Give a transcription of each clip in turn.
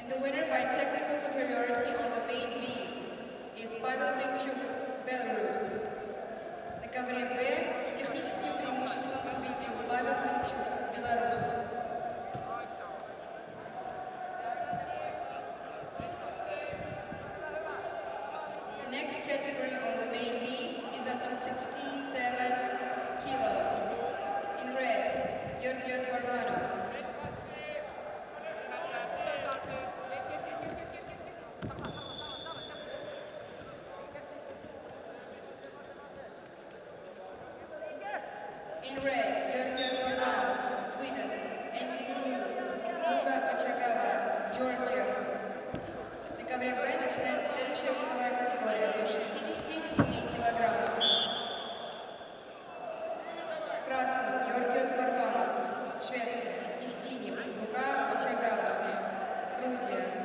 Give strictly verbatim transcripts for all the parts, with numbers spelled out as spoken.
The winner by technical superiority on the main B is Pavel Minchuk, Belarus. На ковре Б с техническим преимуществом победил Павел Минчук, Беларусь. The next category on the main B is up to sixty-seven kilos. In red, Georgios Barbanos. In red, Georgios Barbanos, Sweden. Andy Lulu, Luka Ochagava, Georgia. На ковре Б начинается следующая весовая категория до шестидесяти семи килограммов. В красном Георгиос Барбанос, Швеция, и в синем Лука Очагава, Грузия.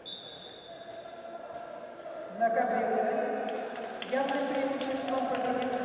На ковре С с явным преимуществом победил